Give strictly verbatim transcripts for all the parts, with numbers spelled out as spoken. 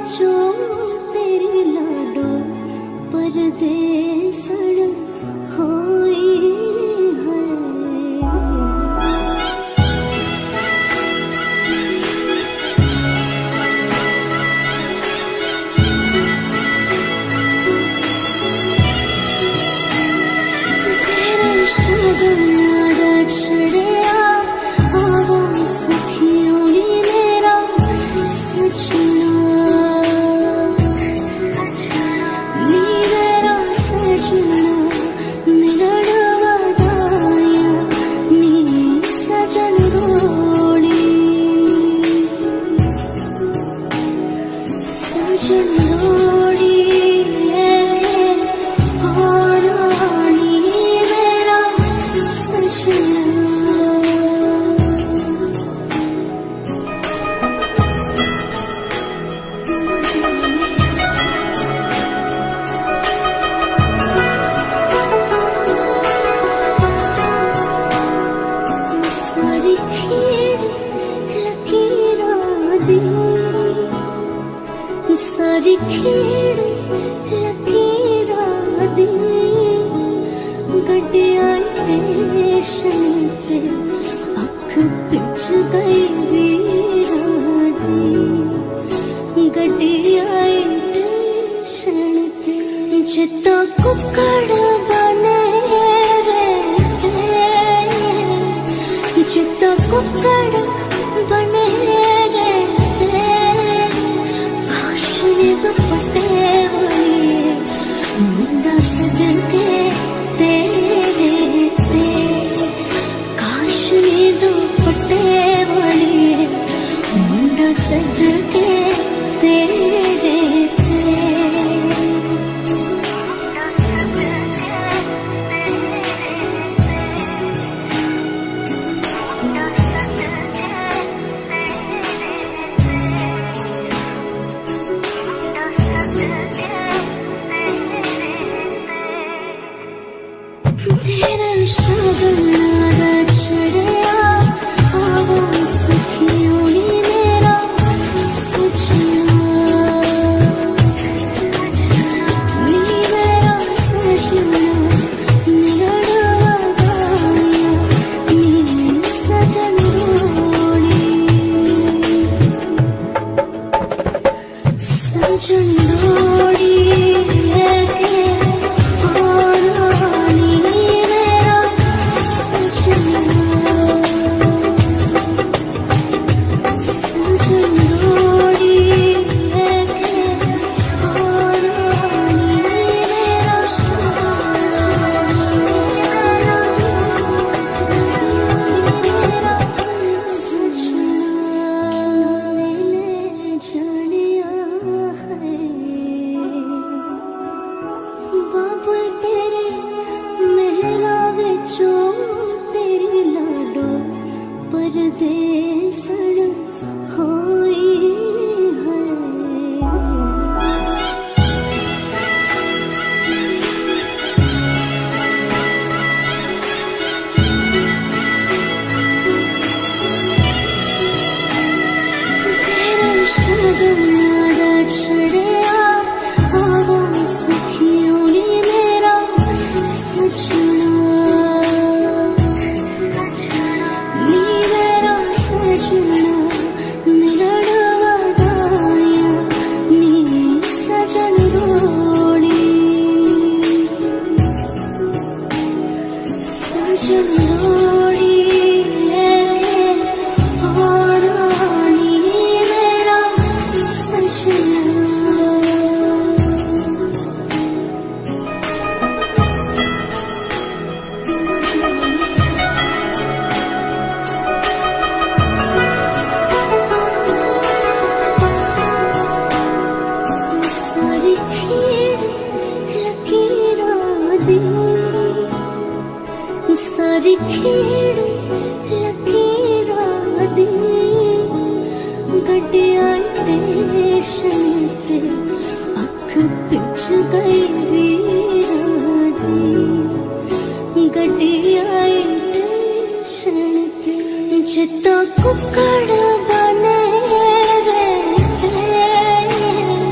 विचों तेरी लाडो परदेसण होई है। तेरे शगन याद छड़िया आवो सखियों नी मेरा सजना, नी मेरा सजना मिलन वदाया नी सजन रोड़ी, सजन रोड़ी और रानी मेरा सजना। सारी खेड़ लकीरां दी, सारी खेड़ लकीरां दी गड्डियां स्टेशन ते अख पिच गई वीरां दी, गड्डियां स्टेशन ते जिद्दां कुक्कड़ बने रहते, जिद्दां कुक्कड़ बने रहते काश ने दुपट्टे वाले मुंडा सदके तेरे ते, काश ने दुपट्टे वाले मुंडा सदके तेरे ते। तेरा शगन याद छड़िया आवो सखियों नी मेरा सजना, नी मेरा सजना मिलन वदाया नी सजन रोड़ी, सजन रोड़ी तेरी लाडो परदेसण होई है। तेरा शगन याद छड़िया आवो सखियों नी मेरा सजना, सजना मिलन वदाया नी सजन रोड़ी, सजन रोड़ी और रानी मेरा सजना। सारी खेड़ लकीरां दी, सारी खेड़ लकीरां दी गड्डियां स्टेशन ते अख पिच गई वीरां दी, गड्डियां स्टेशन ते जिद्दां कुक्कड़ बने रहते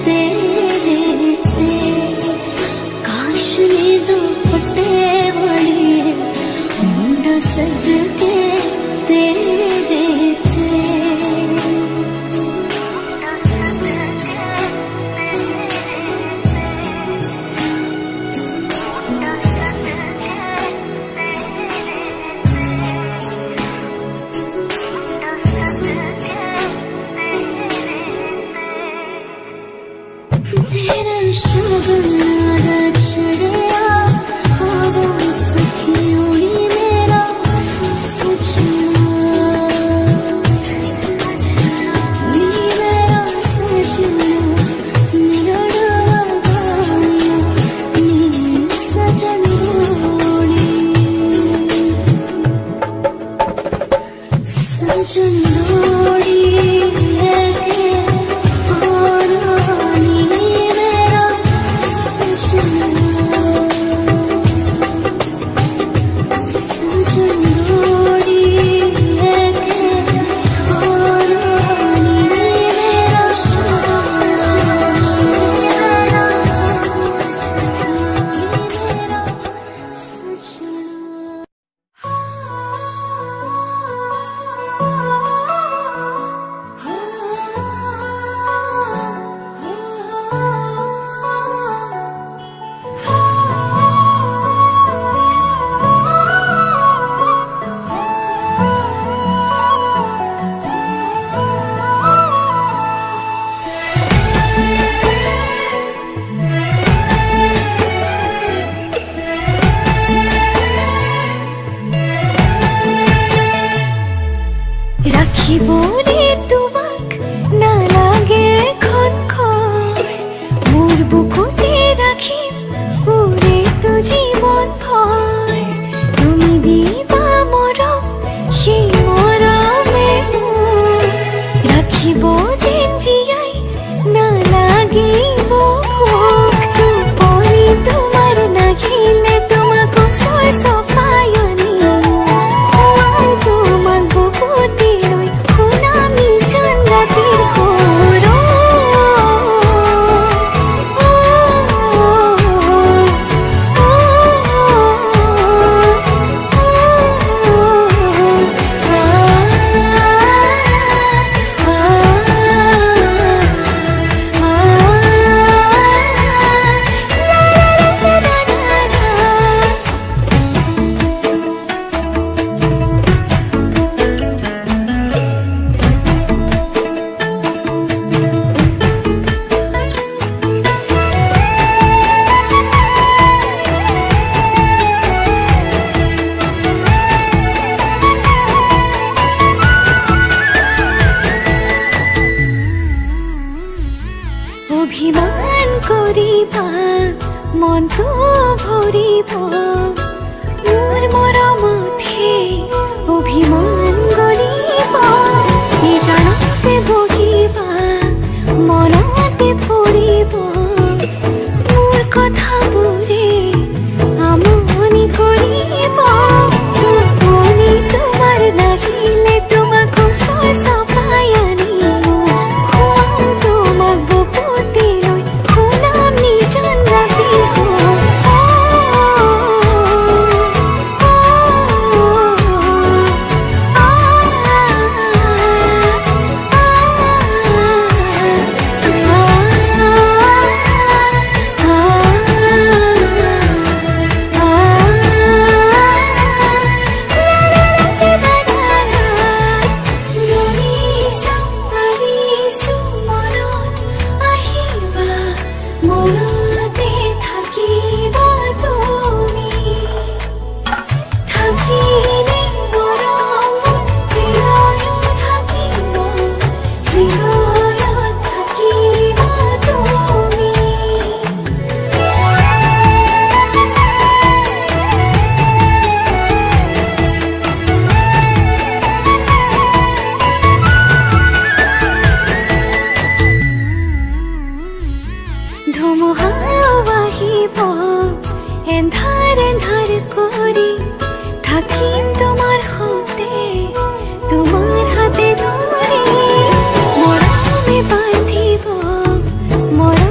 मोरा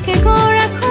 के गोरा